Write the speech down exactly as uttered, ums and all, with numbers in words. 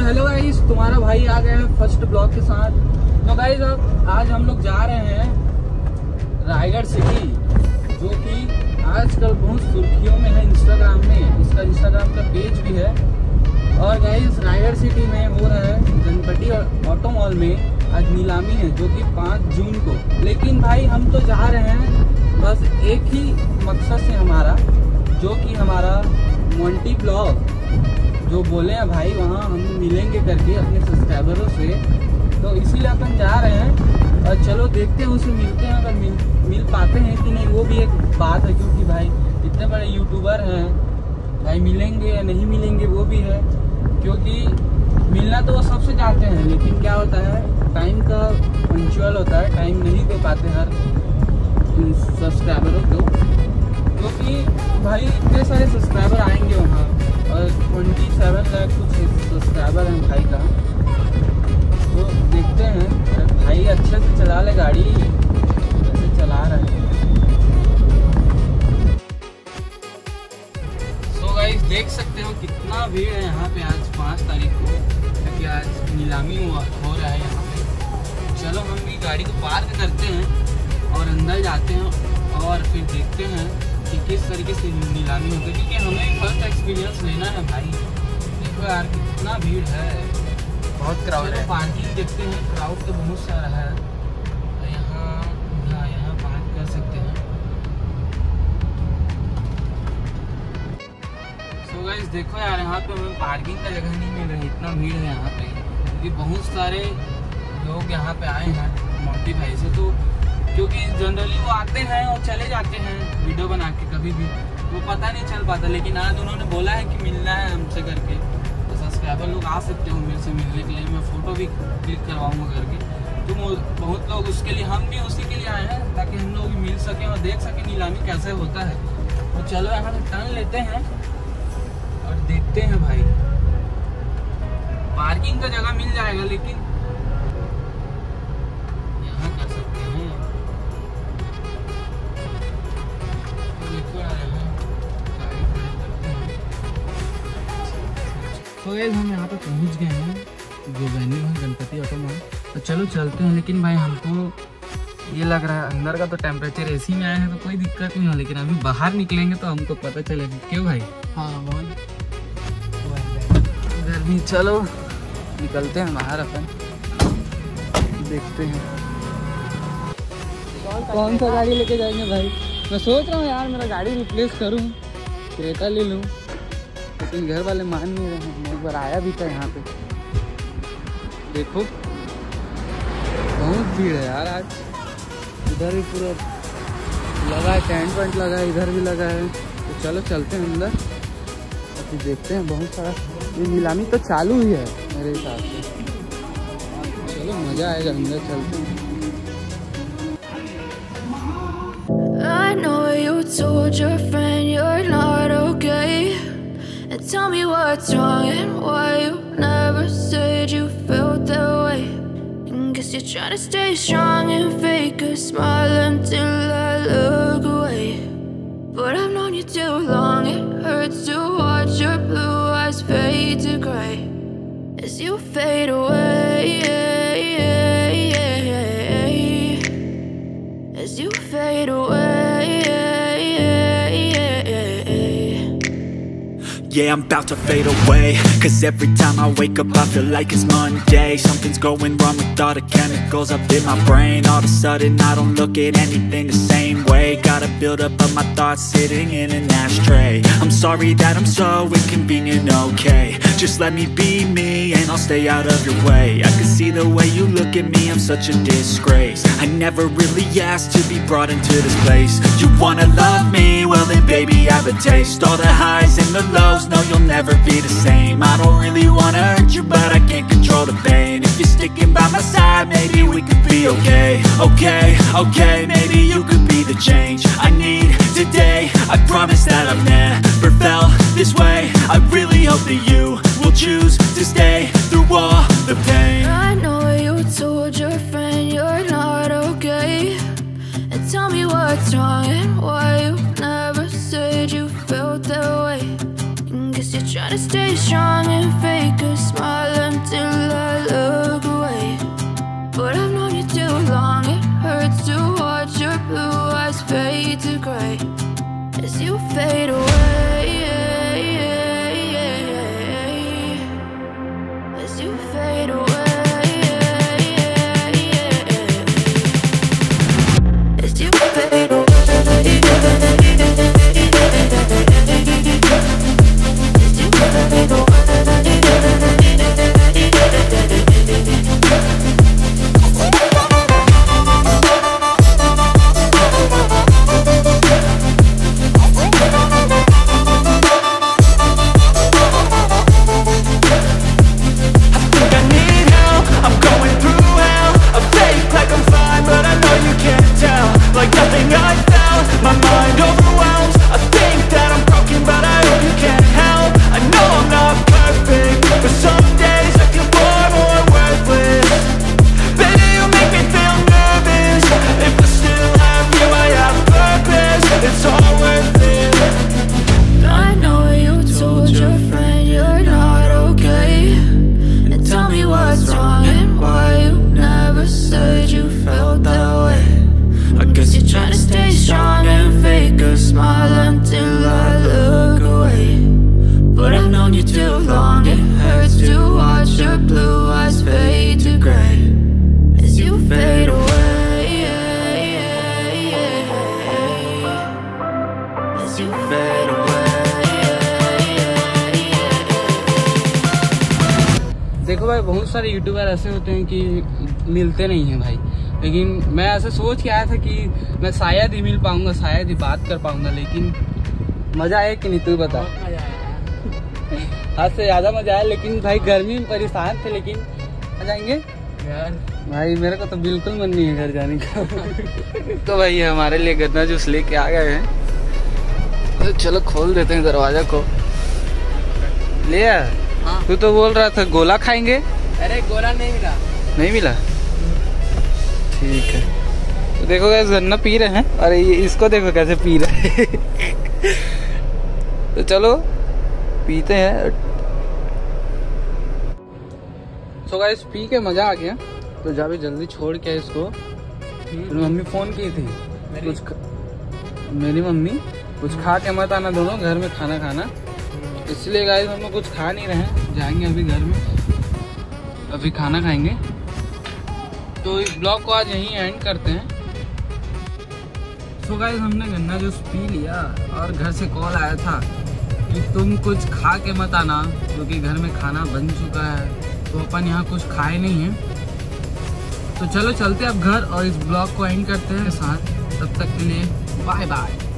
Hello guys, तुम्हारा भाई आ गया है फर्स्ट ब्लॉग के साथ। तो गाइस अब आज हम लोग जा रहे हैं रायगढ़ सिटी, जो कि आजकल बहुत सुर्खियों में है इंस्टाग्राम में। इसका इंस्टाग्राम का पेज भी है। और गाइस रायगढ़ सिटी में हो रहा है गणपति और ऑटो मॉल में आज नीलामी है, जो कि पाँच जून को। लेकिन भाई हम तो जा रहे हैं बस एक ही मकसद से हमारा, जो कि हमारा मोंटी ब्लॉग जो बोले हैं भाई वहाँ हम मिलेंगे करके अपने सब्सक्राइबरों से, तो इसीलिए अपन जा रहे हैं। और चलो देखते हैं, उसे मिलते हैं, अगर मिल मिल पाते हैं कि नहीं वो भी एक बात है, क्योंकि भाई इतने बड़े यूट्यूबर हैं भाई, मिलेंगे या नहीं मिलेंगे वो भी है। क्योंकि मिलना तो वो सबसे चाहते हैं, लेकिन क्या होता है टाइम का पंक्चुअल होता है, टाइम नहीं दे पाते हर सब्सक्राइबरों को। क्योंकि भाई इतने सारे सब्सक्राइबर आएंगे वहाँ, और सत्ताईस लाख कुछ सब्सक्राइबर हैं भाई का। तो देखते हैं भाई अच्छे से चला ले गाड़ी, जैसे चला रहे हैं। सो गाइस देख सकते हो कितना भीड़ है यहाँ पे आज पाँच तारीख को, क्योंकि आज नीलामी हुआ हो रहा है यहाँ पे। चलो हम भी गाड़ी को पार्क करते हैं और अंदर जाते हैं और फिर देखते हैं कि किस तरीके से नीलामी होती है, क्योंकि हमें फर्स्ट एक्सपीरियंस लेना है भाई। देखो यार कितना भीड़ है, बहुत क्राउड है। पार्किंग देखते हैं, क्राउड तो बहुत सारा है यहाँ। हाँ यहाँ पार्क कर सकते हैं। सो गाइस देखो यार यहाँ पे हमें पार्किंग का जगह नहीं मिल रही, इतना भीड़ है यहाँ पे, क्योंकि बहुत सारे लोग यहाँ पे आए हैं मोंटी भाई से। तो क्योंकि जनरली वो आते हैं और चले जाते हैं वीडियो बना के, कभी भी वो पता नहीं चल पाता। लेकिन आज उन्होंने बोला है कि मिलना है हमसे करके, तो सब्सक्राइबर लोग आ सकते हो मेरे से मिलने के लिए। मैं फ़ोटो भी क्लिक करवाऊँगा करके। तो बहुत लोग उसके लिए, हम भी उसी के लिए आए हैं ताकि हम लोग मिल सकें और देख सकें नीलामी कैसे होता है। तो चलो यहाँ से टर्न लेते हैं और देखते हैं भाई। पार्किंग का जगह मिल जाएगा, लेकिन यहाँ कर सकते हैं। तो गाइस हम यहाँ पे पहुँच गए हैं, जो वेन्यू है गणपति ऑटो मॉल। तो चलो चलते हैं। लेकिन भाई हमको ये लग रहा है अंदर का तो टेम्परेचर एसी में आया है तो कोई दिक्कत नहीं है, लेकिन अभी बाहर निकलेंगे तो हमको पता चलेगा। क्यों भाई? हाँ बहुत गर्मी। चलो निकलते हैं बाहर, अपन देखते हैं कौन सा गाड़ी लेके जाएंगे भाई। मैं सोच रहा हूँ यार मेरा गाड़ी रिप्लेस करूँ, क्रेटा ले लूँ, लेकिन घर वाले मान नहीं रहे हैं। मैं एक बार आया भी था यहाँ पे, देखो बहुत भीड़ है यार आज। इधर भी पूरा लगा है, टेंट वेंट लगा है, इधर भी लगा है। तो चलो चलते हैं अंदर, अभी देखते हैं। बहुत सारा ये नीलामी तो चालू ही है मेरे हिसाब से। चलो मज़ा आएगा, अंदर चलते हैं। I know you told your friend you're not okay, and tell me what's wrong and why you never said you felt that way. And guess you're trying to stay strong and fake a smile until I look away. But I've known you too long, it hurts to watch your blue eyes fade to gray as you fade away, as you fade away. Yeah, I'm about to fade away, cause every time I wake up I feel like it's Monday. Something's going wrong with all the chemicals up in my brain. All of a sudden I don't look at anything the same way. Got a build up of my thoughts sitting in an ashtray. I'm sorry that I'm so inconvenient, okay. Just let me be me and I'll stay out of your way. I can see the way you look at me, I'm such a disgrace. I never really asked to be brought into this place. You wanna love me? Well then baby I have a taste. All the highs and the lows, no you'll never be the same. I don't really wanna hurt you, but I can't control the pain. If you're sticking by my side, maybe we could be okay. Okay, okay, maybe you could be the change I need today. I promise that I've never felt this way. I really hope that you will choose to stay through all the pain. I know you told your friend you're not okay, and tell me what's wrong and why you never said you felt that way. And guess you're trying to stay strong and fake a smile until देखो भाई, बहुत सारे YouTuber ऐसे होते हैं कि मिलते नहीं हैं भाई, लेकिन मैं ऐसे सोच के आया था कि मैं शायद ही मिल पाऊंगा, शायद ही बात कर पाऊंगा, लेकिन मजा आया कि नहीं तू बता? आज से ज़्यादा मजा आया, लेकिन भाई गर्मी में परेशान थे, लेकिन आ जाएंगे यार। भाई मेरे को तो बिल्कुल मन नहीं है घर जाने का। तो भाई हमारे लिए गन्ना जूस लेके आ गए हैं, तो चलो खोल देते हैं दरवाजा को। ले आ। हाँ। तू तो बोल रहा था गोला खाएंगे। अरे गोला नहीं मिला। नहीं मिला, ठीक है। तो देखो गाइस, गन्ना पी रहे हैं, अरे ये इसको देखो कैसे पी रहे हैं। तो चलो पीते हैं। सो गाइस पी के मजा आ गया, तो जा भी जल्दी छोड़ के इसको। मेरी मम्मी फोन की थी, कुछ ख... मेरी मम्मी कुछ खा के मत आना दोनों घर में खाना खाना, इसलिए गाइस हम लोग कुछ खा नहीं रहे हैं, जाएंगे अभी घर में, अभी खाना खाएंगे। तो इस ब्लॉग को आज यहीं एंड करते हैं। सो गाइस हमने गन्ना जूस पी लिया और घर से कॉल आया था कि तुम कुछ खा के मत आना, क्योंकि घर में खाना बन चुका है, तो अपन यहाँ कुछ खाए नहीं है। तो चलो चलते अब घर और इस ब्लॉग को एंड करते हैं साथ। तब तक के लिए बाय बाय।